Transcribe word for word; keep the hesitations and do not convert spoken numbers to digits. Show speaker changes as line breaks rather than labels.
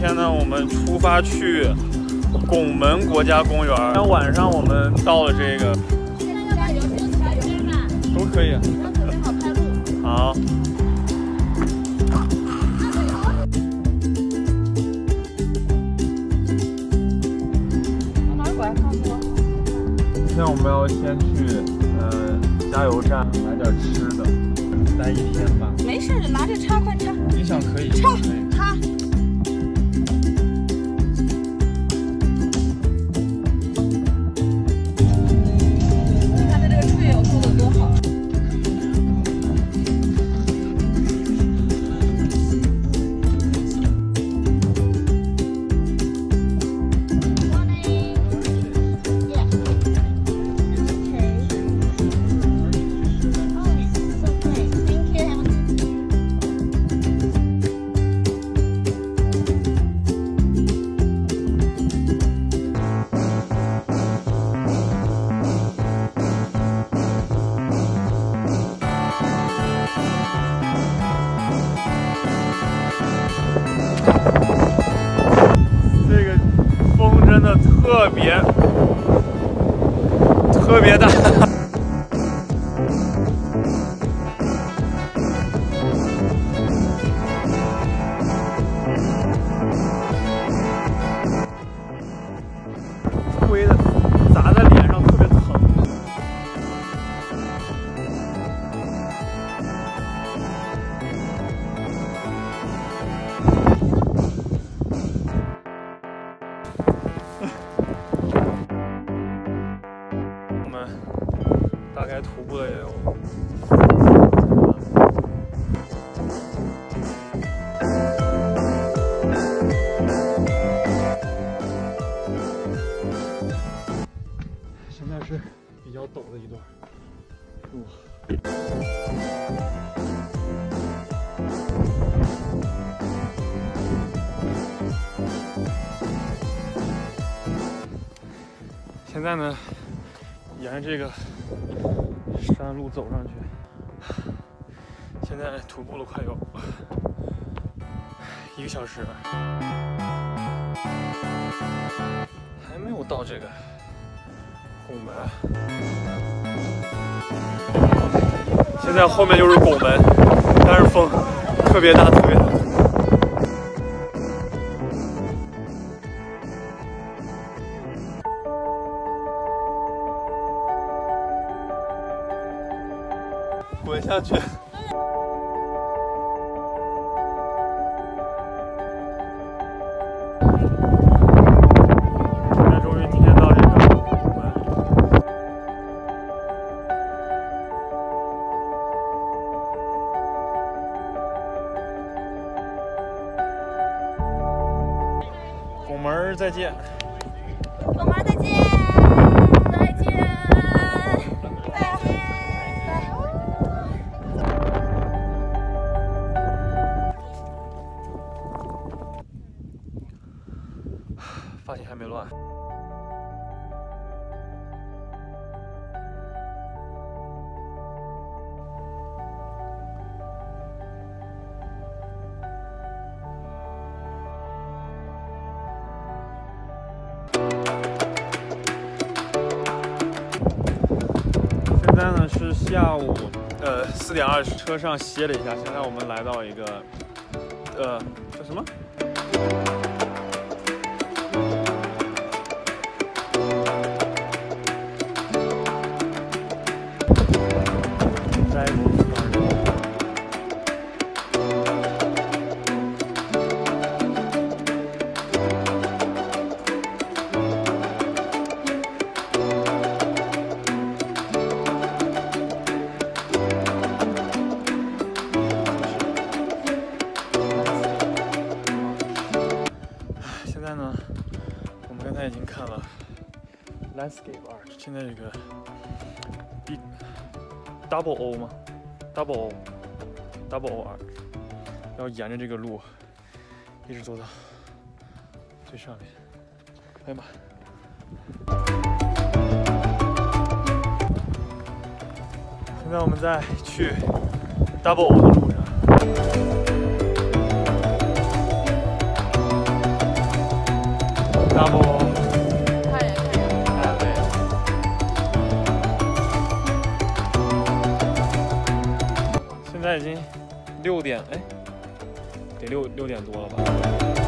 天呢，我们出发去拱门国家公园。今天晚上我们到了这个，
加油，不用加油是吧？
都可以。
要准备好拍路。
好。 今天我们要先去呃加油站买点吃的，待一天吧。
没事，拿着插，快插。
你想可以？
插
可以。
插。你看它这个队友做的多好。
这个风真的特别特别大。吹的砸在脸上特别疼。 我们大概徒步了也有。现在是比较陡的一段路。现在呢，沿着这个山路走上去，现在徒步了快有一个小时，还没有到这个拱门。现在后面就是拱门，但是风特别大，特别大。 滚下去！现在终于体验到这个拱门。拱门再见！
拱门再见！再见！
发现还没乱。现在呢是下午呃四点二十，车上歇了一下。现在我们来到一个呃叫什么？ 现在呢，我们刚才已经看了 landscape art， 现在这个 B double O 吗 ？double O double O art， 然后沿着这个路一直走到最上面。哎呀妈！现在我们在去 double O 的路上。 double。
看人看人。
啊，对。现在已经六点，哎，得六六点多了吧？